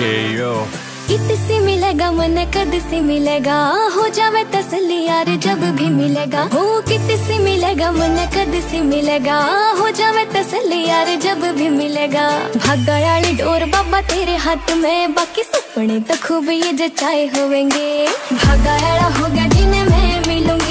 यो कितसी मिलेगा मन कद से मिलेगा, हो जावे तसल्ली यार जब भी मिलेगा। हो कितसी मिलेगा मन कद से मिलेगा, हो जावे तसल्ली यार जब भी मिलेगा। भागा वाली डोर बाबा तेरे हाथ में, बाकी सपने तो खूब ये जचाए होंगे। भागा वाला होगा जिन्हें मैं मिलूंगी।